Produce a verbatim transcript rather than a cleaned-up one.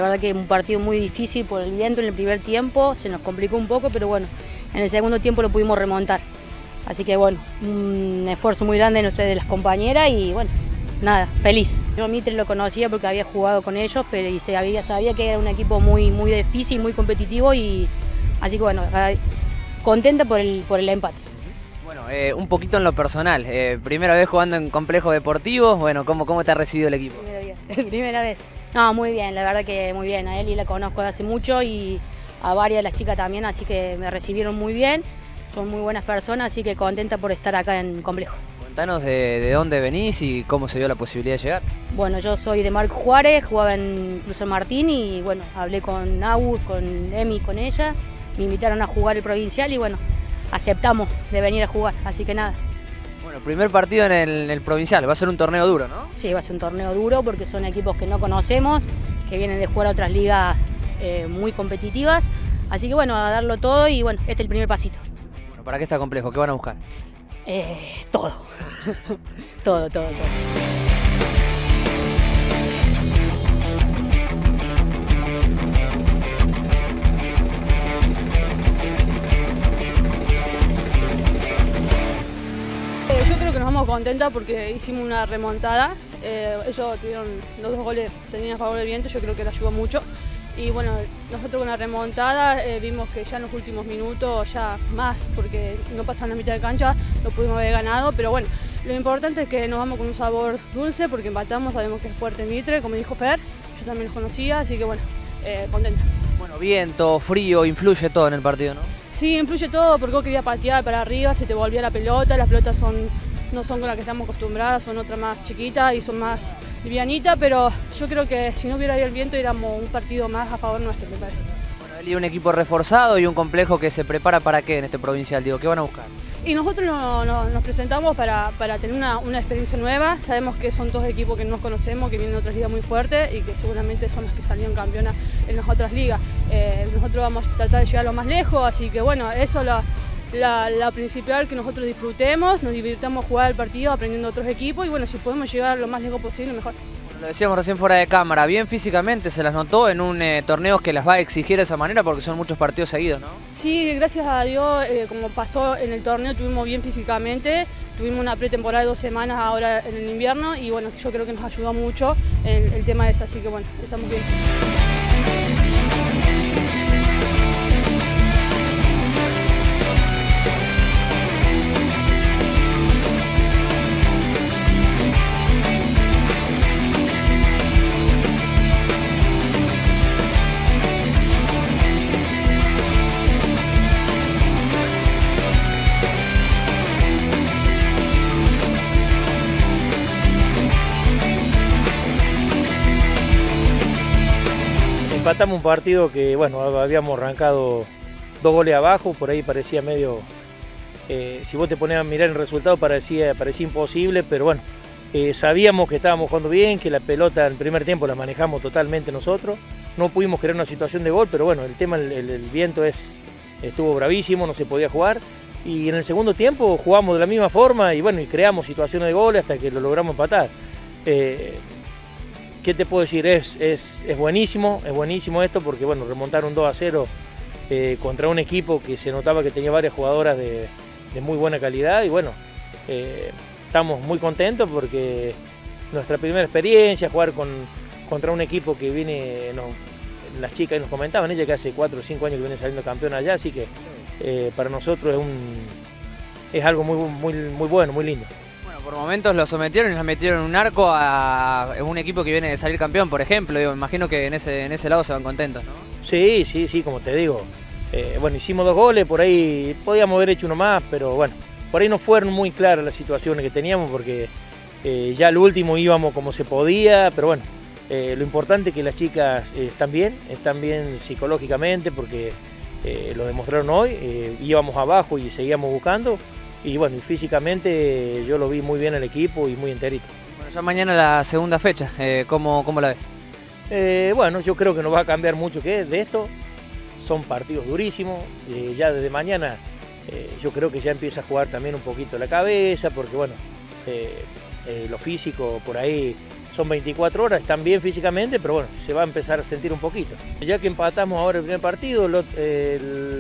La verdad que un partido muy difícil por el viento en el primer tiempo, se nos complicó un poco, pero bueno, en el segundo tiempo lo pudimos remontar. Así que bueno, un esfuerzo muy grande de las compañeras y bueno, nada, feliz. Yo a Mitre lo conocía porque había jugado con ellos, pero y se había, sabía que era un equipo muy, muy difícil, muy competitivo y así que bueno, contenta por el, por el empate. Bueno, eh, un poquito en lo personal, eh, primera vez jugando en complejo deportivo, bueno, ¿cómo, cómo te ha recibido el equipo? Primera vez. Primera vez. No, muy bien, la verdad que muy bien, a él y la conozco de hace mucho y a varias de las chicas también, así que me recibieron muy bien, son muy buenas personas, así que contenta por estar acá en complejo. Contanos de, de dónde venís y cómo se dio la posibilidad de llegar. Bueno, yo soy de Marco Juárez, jugaba en Cruz San Martín y bueno, hablé con Agus, con Emi, con ella, me invitaron a jugar el provincial y bueno, aceptamos de venir a jugar, así que nada. Bueno, primer partido en el, en el provincial, va a ser un torneo duro, ¿no? Sí, va a ser un torneo duro porque son equipos que no conocemos, que vienen de jugar a otras ligas eh, muy competitivas, así que bueno, a darlo todo y bueno, este es el primer pasito. Bueno, ¿para qué está complejo? ¿Qué van a buscar? Eh, todo, todo, todo, todo. Yo creo que nos vamos contentas porque hicimos una remontada, eh, ellos tuvieron los dos goles, tenían a favor del viento, yo creo que les ayudó mucho y bueno, nosotros con la remontada eh, vimos que ya en los últimos minutos, ya más porque no pasan la mitad de cancha, lo pudimos haber ganado, pero bueno, lo importante es que nos vamos con un sabor dulce porque empatamos, sabemos que es fuerte Mitre, como dijo Fer, yo también los conocía, así que bueno, eh, contenta. Bueno, viento, frío, influye todo en el partido, ¿no? Sí, influye todo porque vos querías patear para arriba, se te volvía la pelota, las pelotas son, no son con las que estamos acostumbradas, son otras más chiquitas y son más livianitas, pero yo creo que si no hubiera habido el viento éramos un partido más a favor nuestro, me parece. Bueno, él y un equipo reforzado y un complejo que se prepara para qué en este provincial, digo, ¿qué van a buscar? Y nosotros no, no, nos presentamos para, para tener una, una experiencia nueva, sabemos que son dos equipos que no nos conocemos, que vienen de otras ligas muy fuertes y que seguramente son los que salieron campeonas en las otras ligas. Eh, nosotros vamos a tratar de llegar lo más lejos, así que bueno, eso es la, la, la principal, que nosotros disfrutemos, nos divirtamos jugar el partido aprendiendo otros equipos y bueno, si podemos llegar lo más lejos posible, mejor. Lo decíamos recién fuera de cámara, bien físicamente se las notó en un eh, torneo que las va a exigir de esa manera porque son muchos partidos seguidos, ¿no? Sí, gracias a Dios, eh, como pasó en el torneo, tuvimos bien físicamente, tuvimos una pretemporada de dos semanas ahora en el invierno y bueno, yo creo que nos ayudó mucho el, el tema ese, así que bueno, estamos bien. Empatamos un partido que, bueno, habíamos arrancado dos goles abajo, por ahí parecía medio, eh, si vos te ponías a mirar el resultado parecía, parecía imposible, pero bueno, eh, sabíamos que estábamos jugando bien, que la pelota en el primer tiempo la manejamos totalmente nosotros, no pudimos crear una situación de gol, pero bueno, el tema, el, el, el viento es, estuvo bravísimo, no se podía jugar, y en el segundo tiempo jugamos de la misma forma y bueno, y creamos situaciones de gol hasta que lo logramos empatar. Eh, ¿Qué te puedo decir? Es, es, es buenísimo, es buenísimo esto porque bueno, remontar un dos a cero eh, contra un equipo que se notaba que tenía varias jugadoras de, de muy buena calidad y bueno, eh, estamos muy contentos porque nuestra primera experiencia, jugar con, contra un equipo que viene, no, las chicas nos comentaban, ella que hace cuatro o cinco años que viene saliendo campeona allá, así que eh, para nosotros es, un, es algo muy, muy, muy bueno, muy lindo. Por momentos lo sometieron y los metieron en un arco a un equipo que viene de salir campeón, por ejemplo. Digo, imagino que en ese, en ese lado se van contentos, ¿no? Sí, sí, sí, como te digo. Eh, bueno, hicimos dos goles, por ahí podíamos haber hecho uno más, pero bueno, por ahí no fueron muy claras las situaciones que teníamos porque eh, ya al último íbamos como se podía, pero bueno, eh, lo importante es que las chicas eh, están bien, están bien psicológicamente porque eh, lo demostraron hoy, eh, íbamos abajo y seguíamos buscando. Y bueno, y físicamente yo lo vi muy bien el equipo y muy enterito. Bueno, ya mañana la segunda fecha, eh, ¿cómo, ¿cómo la ves? Eh, bueno, yo creo que no va a cambiar mucho que de esto. Son partidos durísimos. Eh, ya desde mañana eh, yo creo que ya empieza a jugar también un poquito la cabeza, porque bueno, eh, eh, lo físico por ahí son veinticuatro horas, están bien físicamente, pero bueno, se va a empezar a sentir un poquito. Ya que empatamos ahora el primer partido, el,